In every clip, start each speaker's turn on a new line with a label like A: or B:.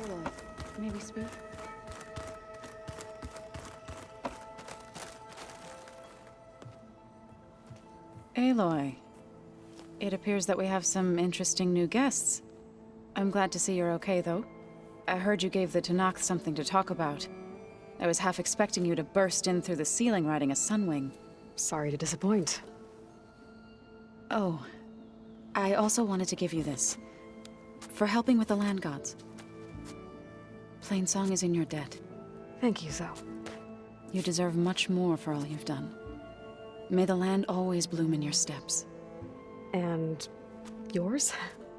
A: Aloy, may we speak? Aloy, it appears that we have some interesting new guests. I'm glad to see you're okay, though. I heard you gave the Tenakth something to talk about. I was half expecting you to burst in through the ceiling riding a sunwing.
B: Sorry to disappoint.
A: Oh, I also wanted to give you this. For helping with the land gods. Plainsong is in your debt.
B: Thank you, Zoe.
A: You deserve much more for all you've done. May the land always bloom in your steps.
B: And yours?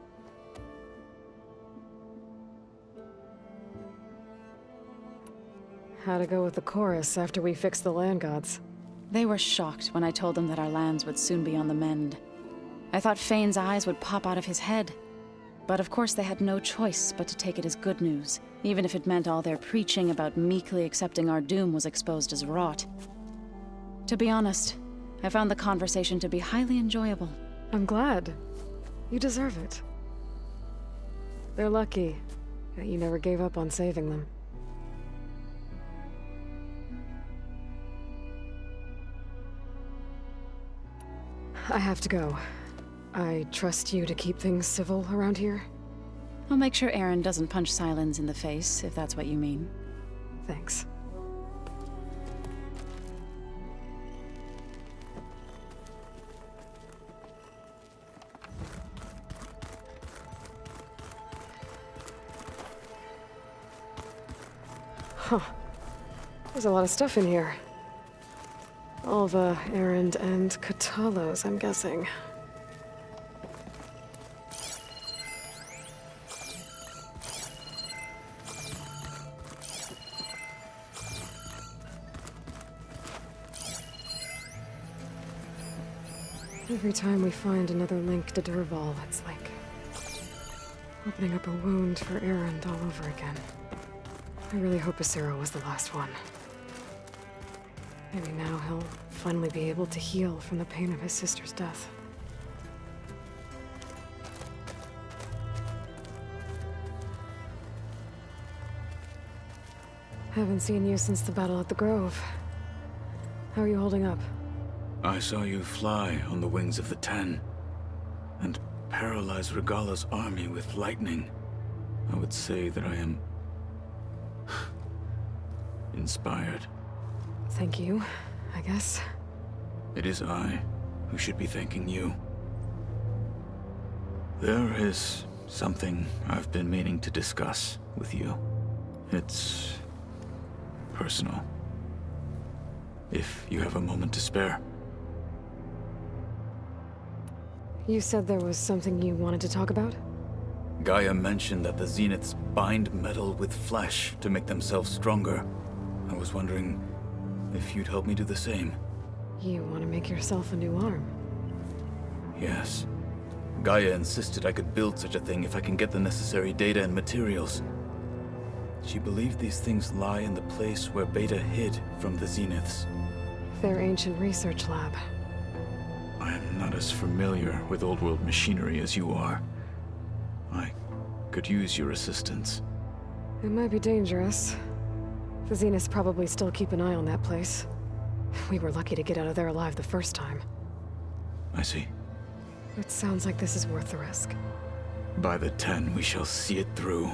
B: How'd it go with the chorus after we fixed the land gods?
A: They were shocked when I told them that our lands would soon be on the mend. I thought Fane's eyes would pop out of his head. But of course they had no choice but to take it as good news, even if it meant all their preaching about meekly accepting our doom was exposed as rot. To be honest, I found the conversation to be highly enjoyable.
B: I'm glad. You deserve it. They're lucky that you never gave up on saving them. I have to go. I trust you to keep things civil around here?
A: I'll make sure Aaron doesn't punch Sylens in the face, if that's what you mean.
B: Thanks. Huh. There's a lot of stuff in here. All the errand and Katalos, I'm guessing. Every time we find another link to Dervahl, it's like opening up a wound for Erend all over again. I really hope Asera was the last one. Maybe now he'll finally be able to heal from the pain of his sister's death. Haven't seen you since the battle at the Grove. How are you holding up?
C: I saw you fly on the wings of the Ten, and paralyze Regalla's army with lightning. I would say that I am inspired.
B: Thank you, I guess.
C: It is I who should be thanking you. There is something I've been meaning to discuss with you. It's personal. If you have a moment to spare.
B: You said there was something you wanted to talk about?
C: Gaia mentioned that the Zeniths bind metal with flesh to make themselves stronger. I was wondering if you'd help me do the same.
B: You want to make yourself a new arm?
C: Yes. Gaia insisted I could build such a thing if I can get the necessary data and materials. She believed these things lie in the place where Beta hid from the Zeniths.
B: Their ancient research lab.
C: I am not as familiar with old-world machinery as you are. I could use your assistance.
B: It might be dangerous. The Zeniths probably still keep an eye on that place. We were lucky to get out of there alive the first time.
C: I see.
B: It sounds like this is worth the risk.
C: By the 10, we shall see it through.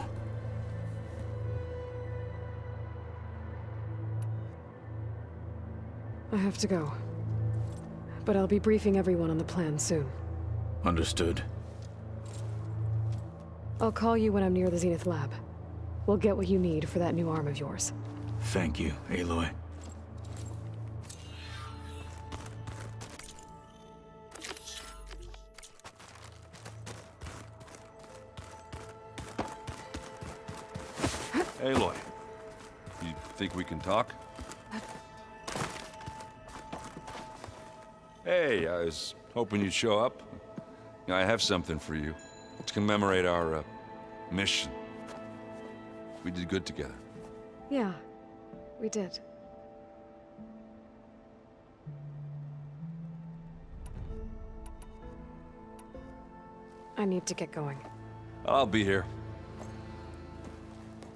B: I have to go. But I'll be briefing everyone on the plan soon.
C: Understood.
B: I'll call you when I'm near the Zenith lab. We'll get what you need for that new arm of yours.
C: Thank you, Aloy.
D: Aloy, you think we can talk? Hey, I was hoping you'd show up. I have something for you to commemorate our mission. We did good together.
B: Yeah, we did. I need to get going.
D: I'll be here.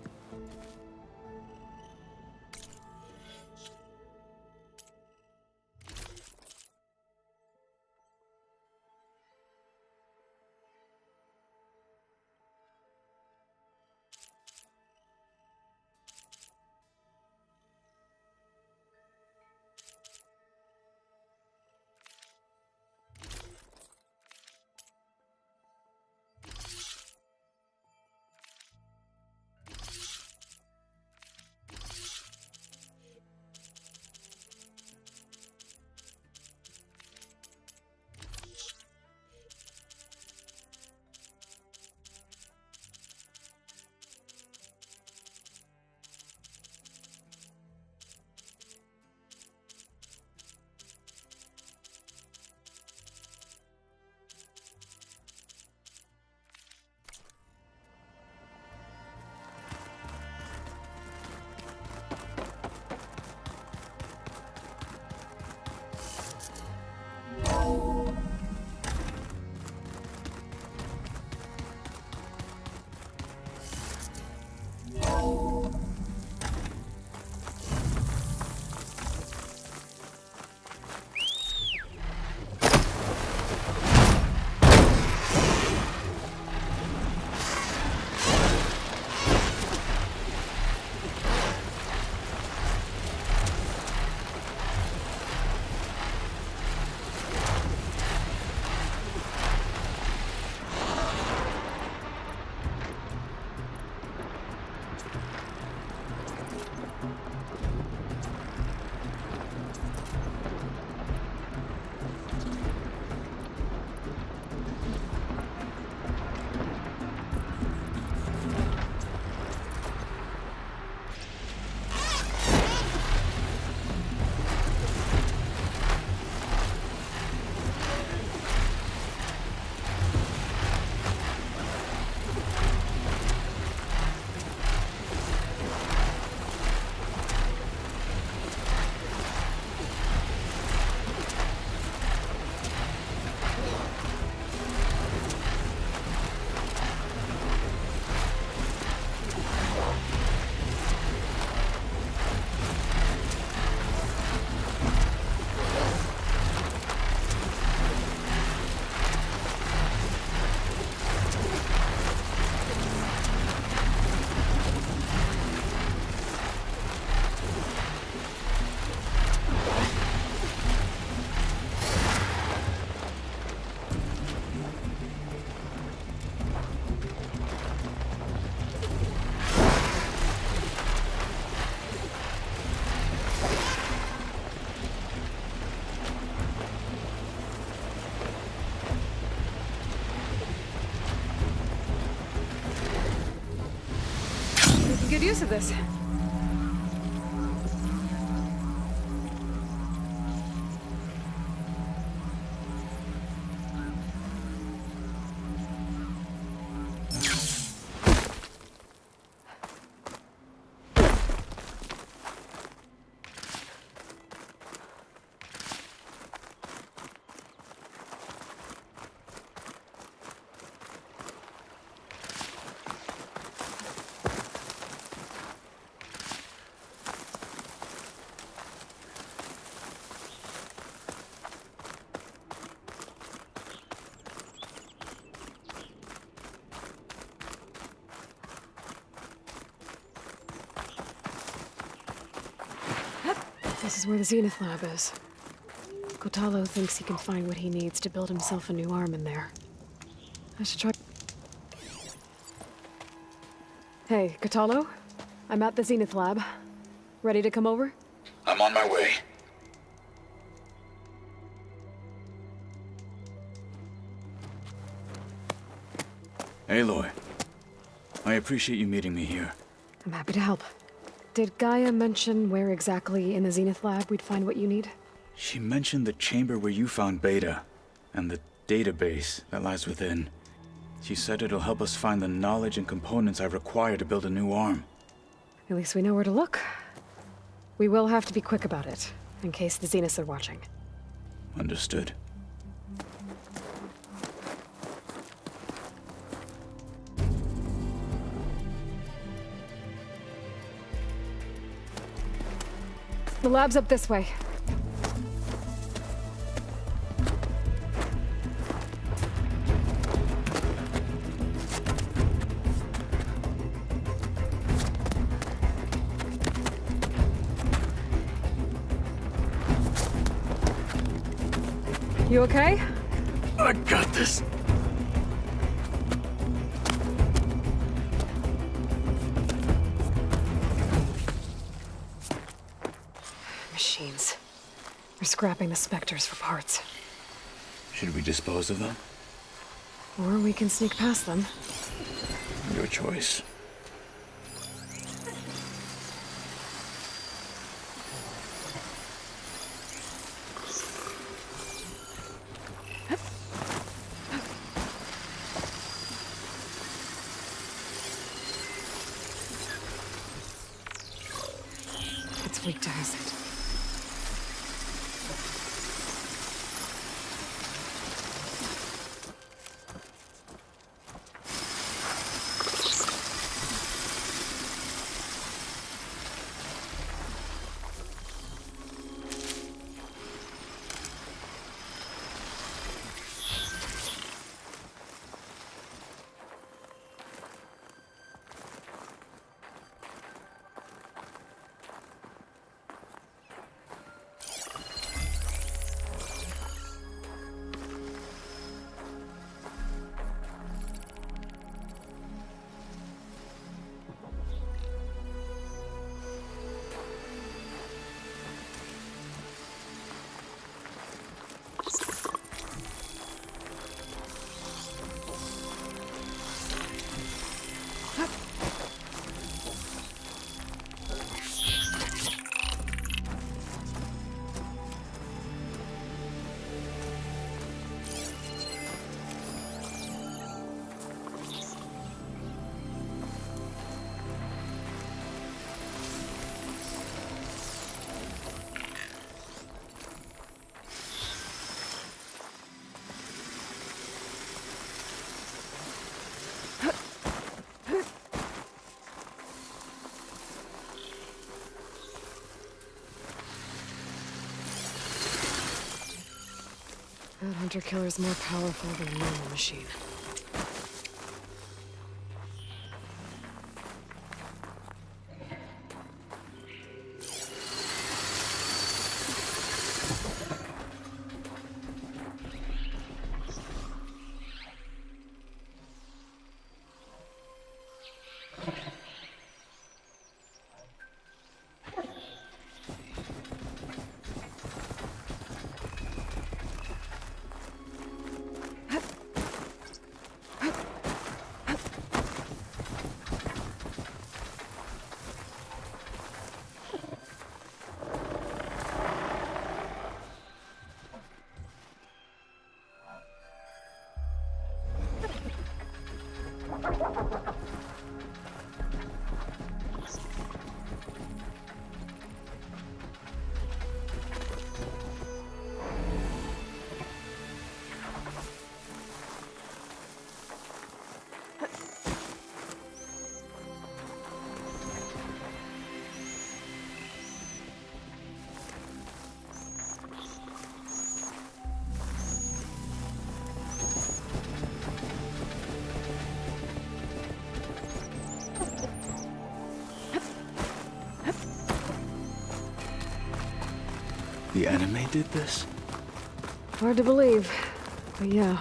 B: use of this. This is where the Zenith Lab is. Kotalo thinks he can find what he needs to build himself a new arm in there. I should try... Hey, Kotalo? I'm at the Zenith Lab. Ready to come over?
C: I'm on my way. Aloy, I appreciate you meeting me here.
B: I'm happy to help. Did Gaia mention where exactly in the Zenith Lab we'd find what you need?
C: She mentioned the chamber where you found Beta, and the database that lies within. She said it'll help us find the knowledge and components I require to build a new arm.
B: At least we know where to look. We will have to be quick about it, in case the Zeniths are watching.
C: Understood.
B: The lab's up this way. You okay?
C: I got this.
B: Machines. We're scrapping the specters for parts.
C: Should we dispose of them?
B: Or we can sneak past them.
C: Your choice.
B: It's weak to acid. That hunter-killer's more powerful than a normal machine.
C: the enemy did this?
B: Hard to believe, but yeah.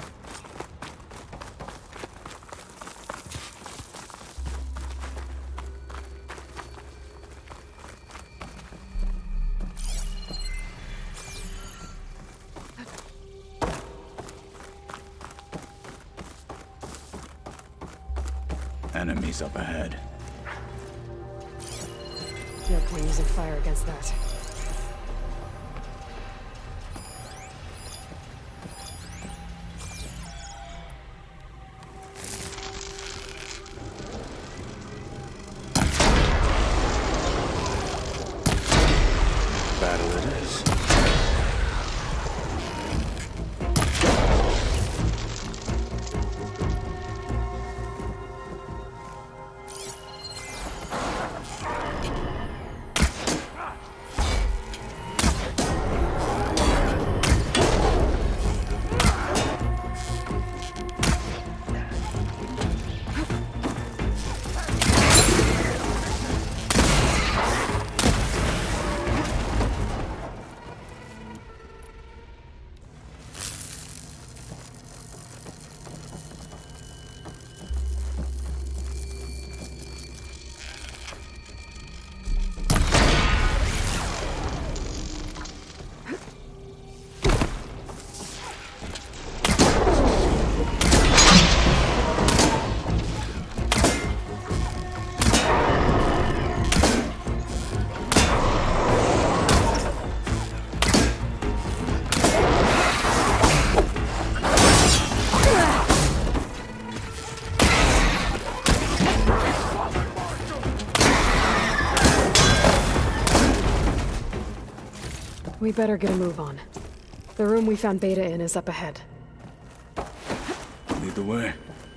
C: Enemies up ahead.
B: No point using fire against that.
C: Battle it is.
B: We better get a move on. The room we found Beta in is up ahead.
C: Lead the way.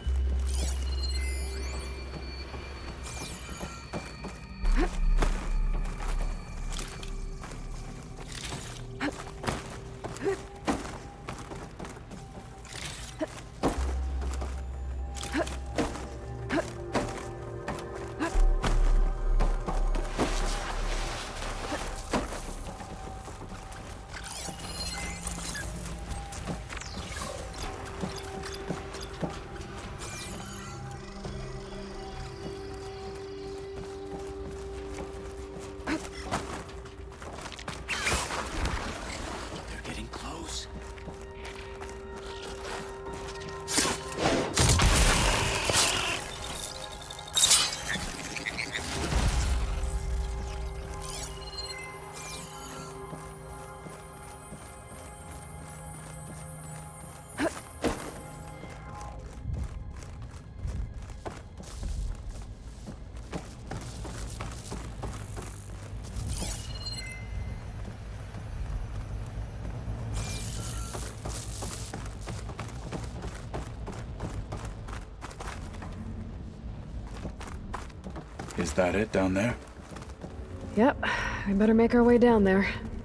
C: Is that it down there?
B: Yep, we better make our way down there.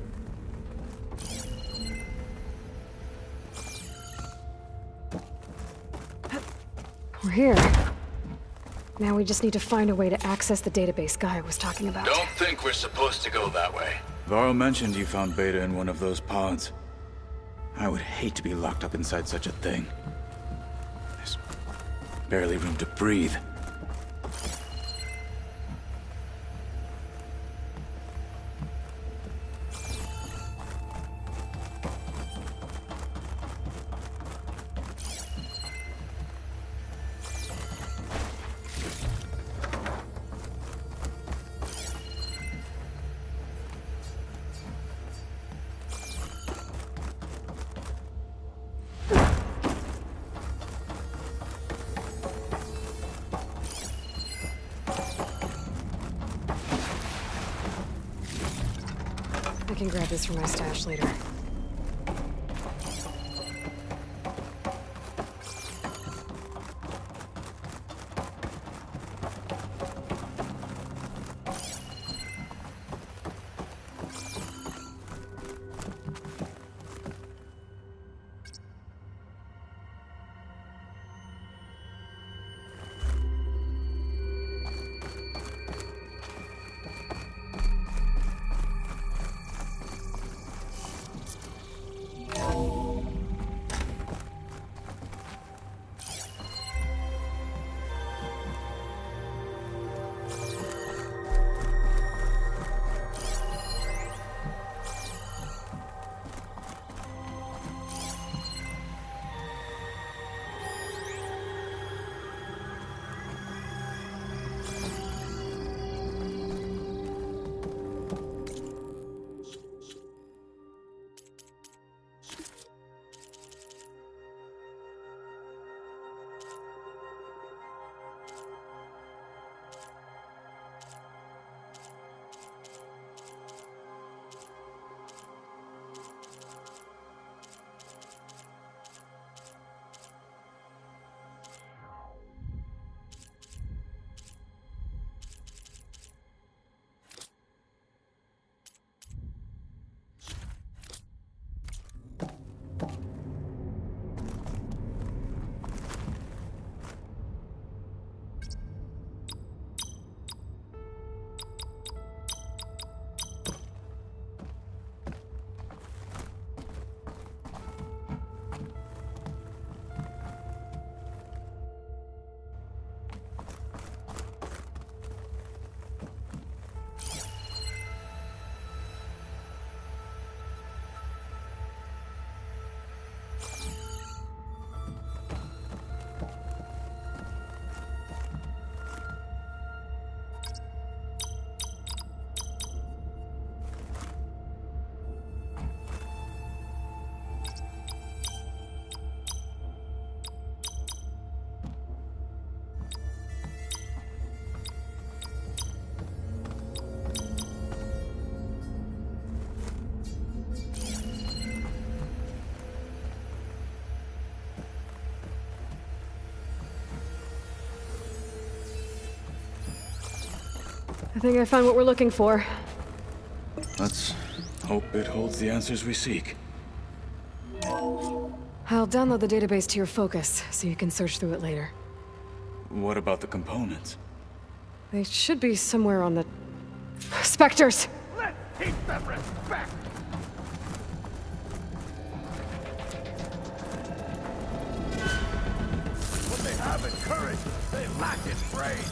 B: We're here. Now we just need to find a way to access the database Gaia was talking about.
C: Don't think we're supposed to go that way. Varro mentioned you found Beta in one of those pods. I would hate to be locked up inside such a thing. There's barely room to breathe.
B: I can grab this from my stash later. I think I found what we're looking for.
C: Let's hope it holds the answers we seek.
B: I'll download the database to your Focus, so you can search through it later.
C: What about the components?
B: They should be somewhere on the... Spectres!
E: Let's teach them respect! What they have in courage, they lack in brains!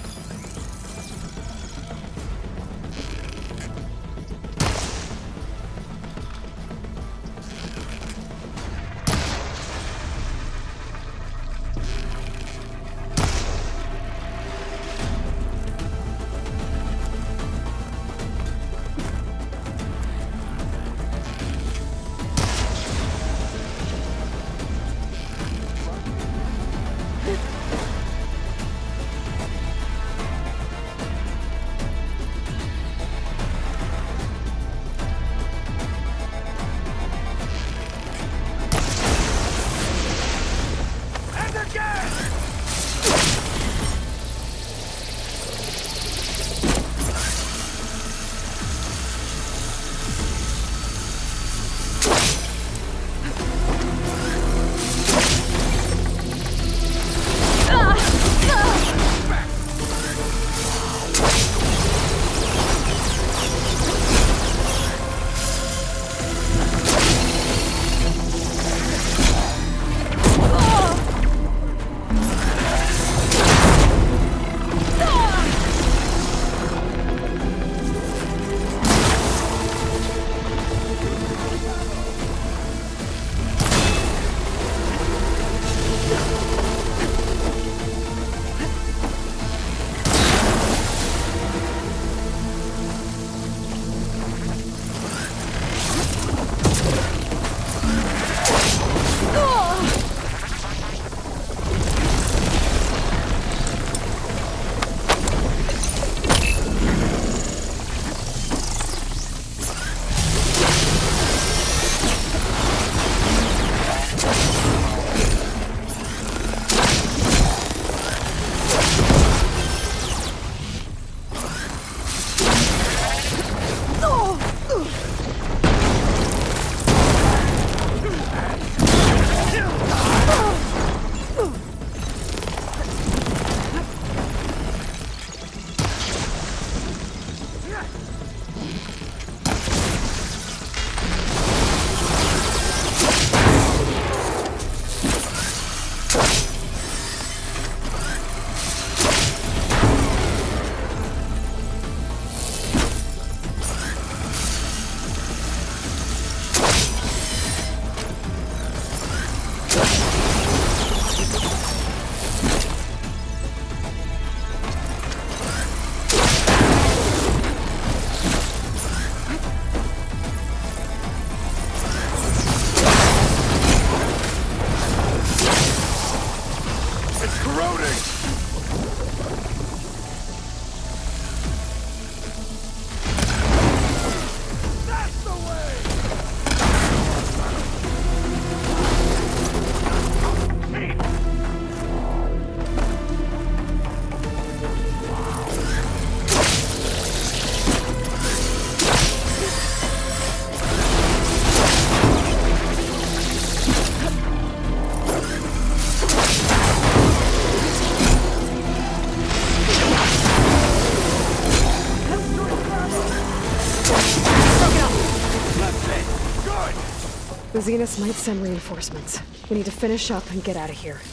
B: The Zeniths might send reinforcements. We need to finish up and get out of here.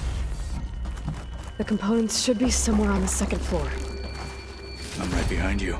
B: The components should be somewhere on the second floor.
C: I'm right behind you.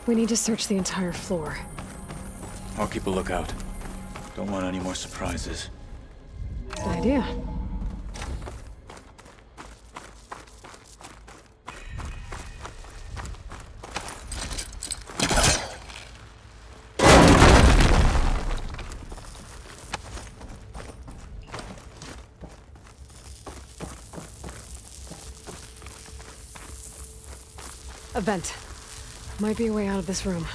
B: We need to search the entire floor.
C: I'll keep a lookout. Don't want any more surprises.
B: Good idea. A vent. Might be a way out of this room.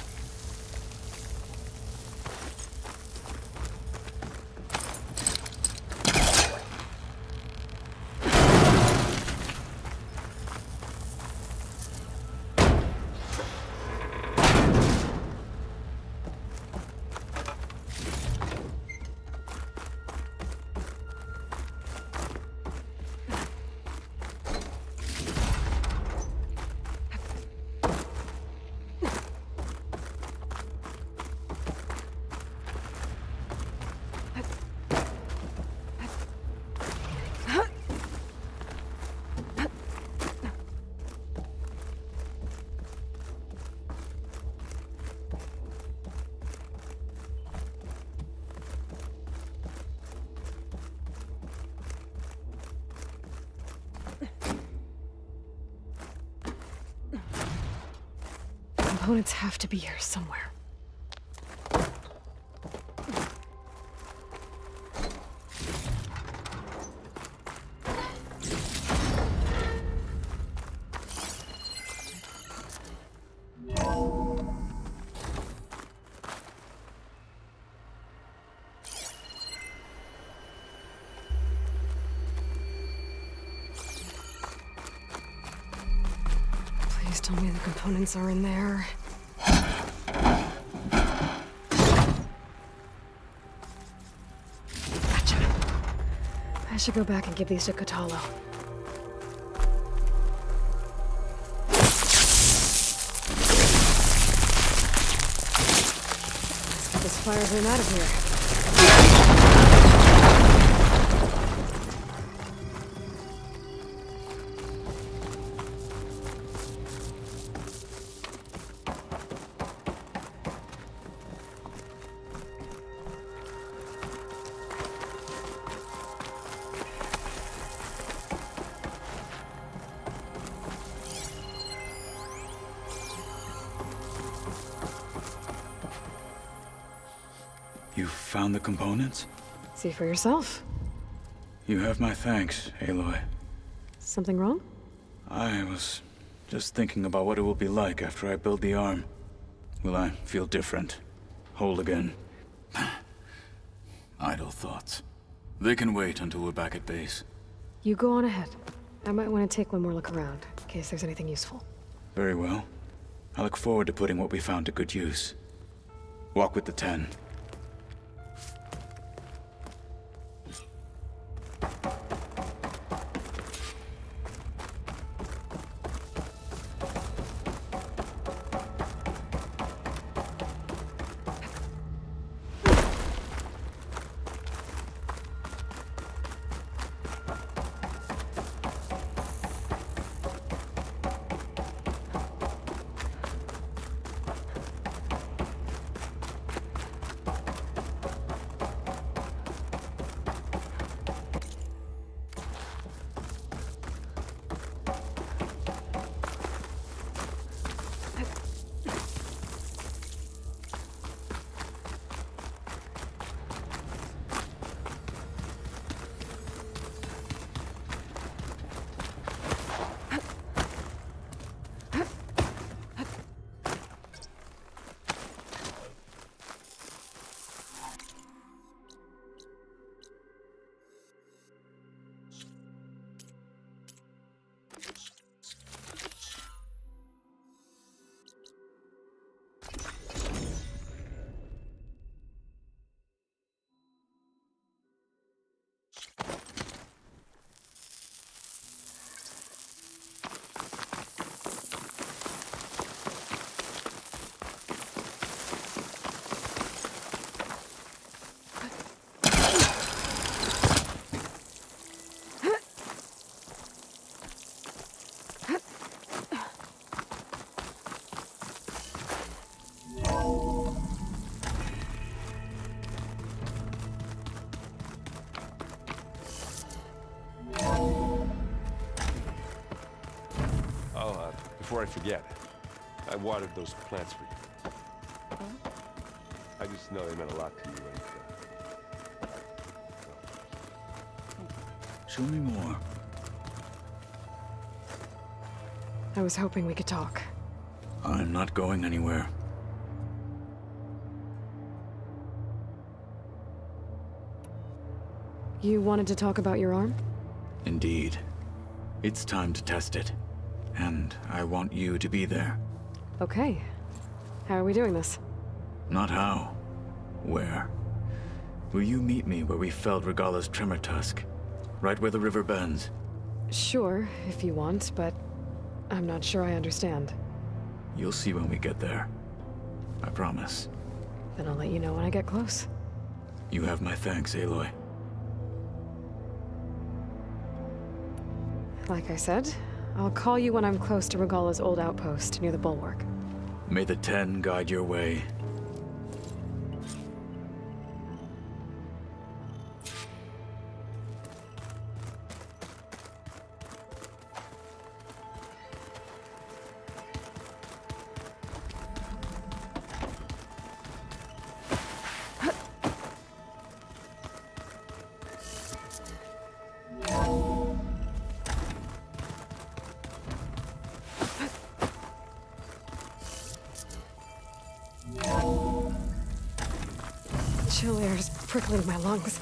B: Components have to be here somewhere. Please tell me the components are in there. Gotcha. I should go back and give these to Catalo. Let's get this fire burn out of here.
C: You found the components?
B: See for yourself.
C: You have my thanks, Aloy.
B: Something wrong?
C: I was just thinking about what it will be like after I build the arm. Will I feel different? Whole again? Idle thoughts. They can wait until we're back at base.
B: You go on ahead. I might want to take one more look around, in case there's anything useful.
C: Very well. I look forward to putting what we found to good use. Walk with the 10.
F: before I forget, I watered those plants for you. I just know they meant a lot to you.
C: Show me more.
B: I was hoping we could talk.
C: I'm not going anywhere.
B: You wanted to talk about your arm?
C: Indeed. It's time to test it. And I want you to be there.
B: Okay. How are we doing this?
C: Not how. Where? Will you meet me where we felled Regala's tremor tusk? Right where the river bends?
B: Sure, if you want, but I'm not sure I understand.
C: You'll see when we get there. I promise.
B: Then I'll let you know when I get close.
C: You have my thanks, Aloy.
B: Like I said, I'll call you when I'm close to Regala's old outpost near the bulwark.
C: May the Ten guide your way.
B: Chill air is prickling my lungs.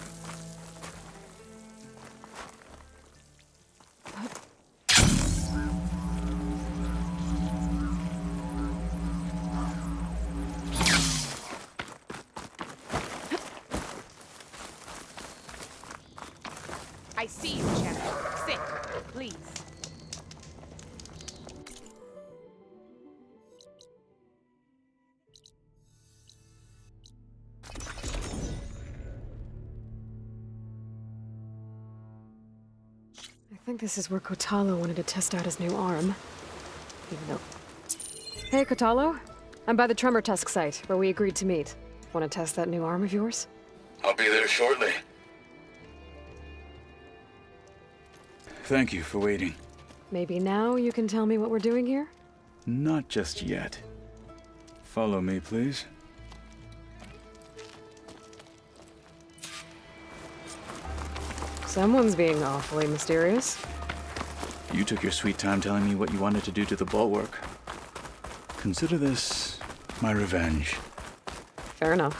G: I see you, Champion. Sit, please.
B: I think this is where Kotalo wanted to test out his new arm. Even though... Hey, Kotalo. I'm by the Tremor Tusk site, where we agreed to meet. Want to test that new arm of yours?
C: I'll be there shortly. Thank you for waiting.
B: Maybe now you can tell me what we're doing here?
C: Not just yet. Follow me, please.
B: Someone's being awfully mysterious.
C: You took your sweet time telling me what you wanted to do to the bulwark. Consider this my revenge.
B: Fair enough.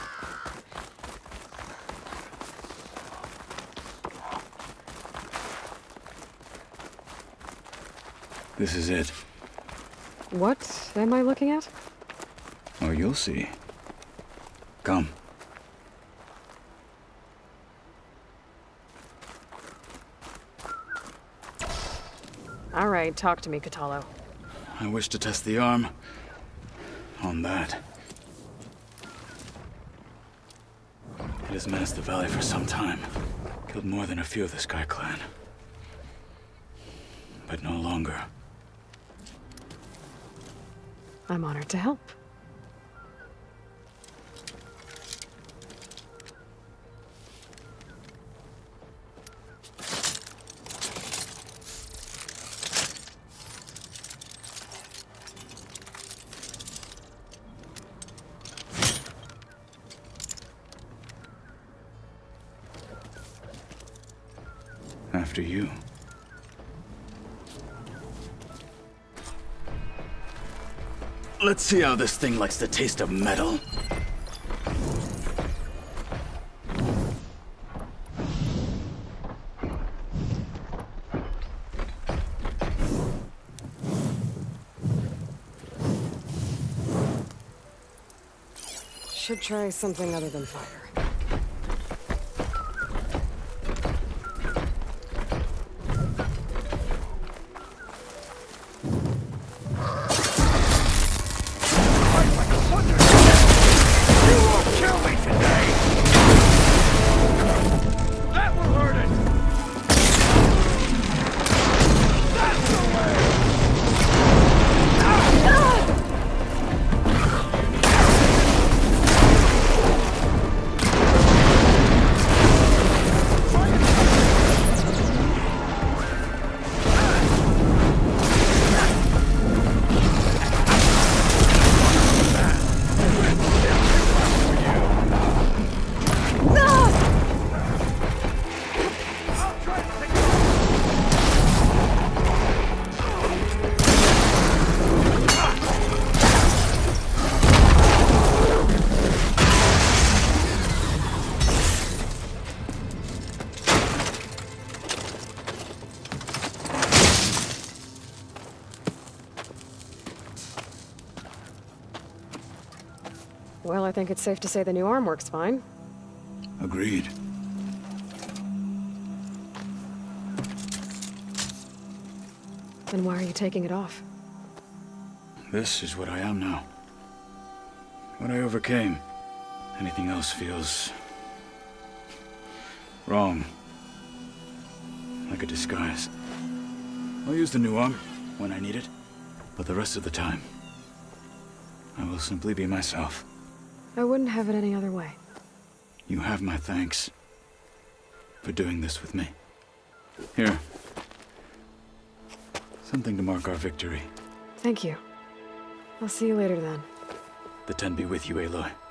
C: This is it.
B: What am I looking at?
C: Oh, you'll see. Come.
B: All right, talk to me, Kotalo.
C: I wish to test the arm on that. It has menaced the valley for some time. Killed more than a few of the Sky Clan. But no longer.
B: I'm honored to help.
C: After you. Let's see how this thing likes the taste of metal.
B: Should try something other than fire. think it's safe to say the new arm works fine.
C: Agreed.
B: Then why are you taking it off?
C: This is what I am now. What I overcame. Anything else feels... wrong. Like a disguise. I'll use the new arm when I need it, but the rest of the time, I will simply be myself.
B: I wouldn't have it any other way.
C: You have my thanks for doing this with me. Here. Something to mark our victory.
B: Thank you. I'll see you later then.
C: The 10 be with you, Aloy.